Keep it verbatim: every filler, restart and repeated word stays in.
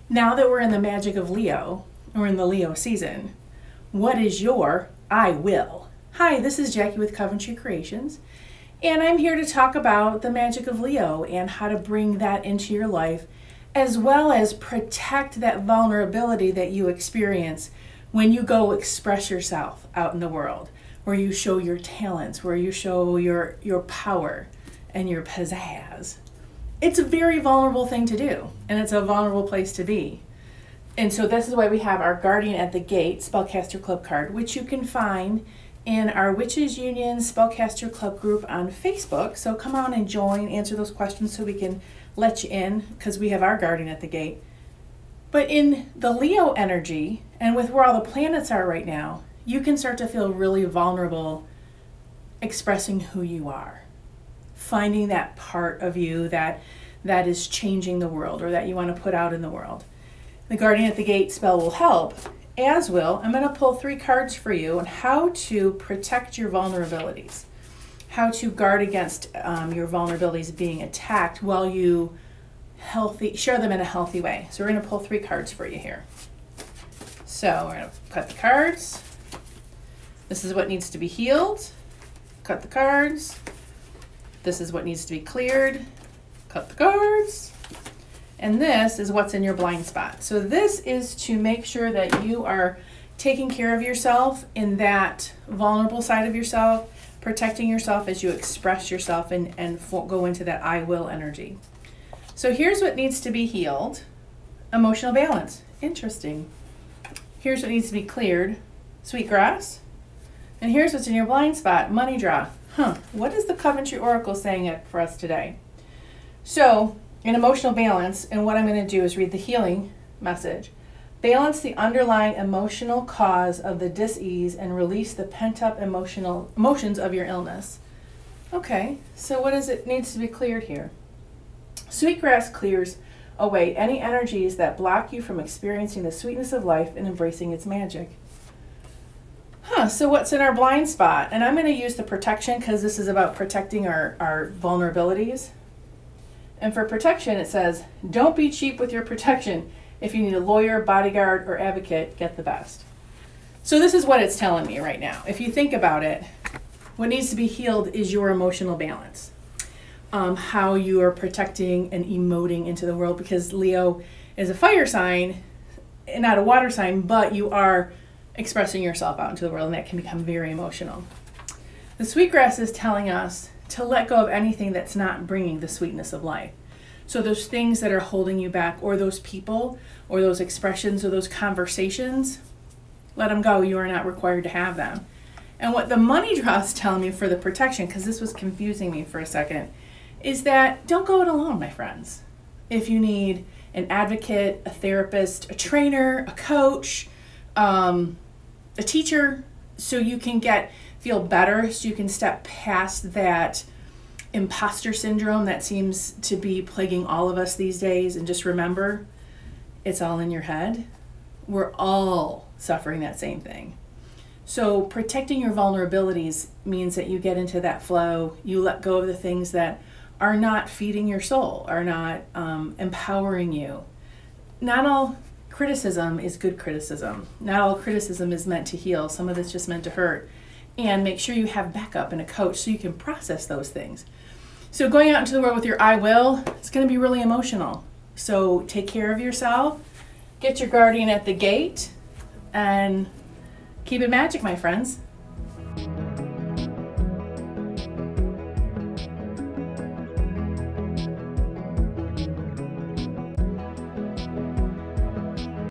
Now that we're in the magic of Leo, or in the Leo season, what is your I will? Hi, this is Jackie with Coventry Creations, and I'm here to talk about the magic of Leo and how to bring that into your life, as well as protect that vulnerability that you experience when you go express yourself out in the world, where you show your talents, where you show your, your power and your pizzazz. It's a very vulnerable thing to do, and it's a vulnerable place to be. And so this is why we have our Guardian at the Gate Spellcaster Club card, which you can find in our Witches Union Spellcaster Club group on Facebook. So come on and join, answer those questions so we can let you in, because we have our Guardian at the Gate. But in the Leo energy, and with where all the planets are right now, you can start to feel really vulnerable expressing who you are. Finding that part of you that that is changing the world, or that you want to put out in the world. The Guardian at the Gate spell will help, as will, I'm going to pull three cards for you on how to protect your vulnerabilities, how to guard against um, your vulnerabilities being attacked while you healthy share them in a healthy way. So we're going to pull three cards for you here. So we're going to cut the cards. This is what needs to be healed. Cut the cards. This is what needs to be cleared. Cut the cards. And this is what's in your blind spot. So this is to make sure that you are taking care of yourself in that vulnerable side of yourself, protecting yourself as you express yourself and, and go into that I will energy. So here's what needs to be healed. Emotional balance. Interesting. Here's what needs to be cleared. Sweetgrass. And here's what's in your blind spot. Money draw. Huh, what is the Coventry Oracle saying for us today? So, in emotional balance, and what I'm going to do is read the healing message. Balance the underlying emotional cause of the dis-ease and release the pent-up emotional emotions of your illness. Okay, so what is it needs to be cleared here? Sweetgrass clears away any energies that block you from experiencing the sweetness of life and embracing its magic. Huh, so what's in our blind spot? And I'm going to use the protection because this is about protecting our, our vulnerabilities. And for protection, it says, don't be cheap with your protection. If you need a lawyer, bodyguard, or advocate, get the best. So this is what it's telling me right now. If you think about it, what needs to be healed is your emotional balance. Um, how you are protecting and emoting into the world, because Leo is a fire sign, and not a water sign, but you are expressing yourself out into the world, and that can become very emotional. The sweetgrass is telling us to let go of anything that's not bringing the sweetness of life. So those things that are holding you back, or those people, or those expressions, or those conversations, let them go. You are not required to have them. And what the money draw is telling me for the protection, because this was confusing me for a second, is that don't go it alone, my friends. If you need an advocate, a therapist, a trainer, a coach, um, a teacher, so you can get feel better, so you can step past that imposter syndrome that seems to be plaguing all of us these days. And just remember, it's all in your head. We're all suffering that same thing. So protecting your vulnerabilities means that you get into that flow, you let go of the things that are not feeding your soul, are not um, empowering you. Not all criticism is good criticism. Not all criticism is meant to heal. Some of it's just meant to hurt. And make sure you have backup and a coach so you can process those things. So going out into the world with your I will, it's going to be really emotional. So take care of yourself, get your Guardian at the Gate, and keep it magic, my friends.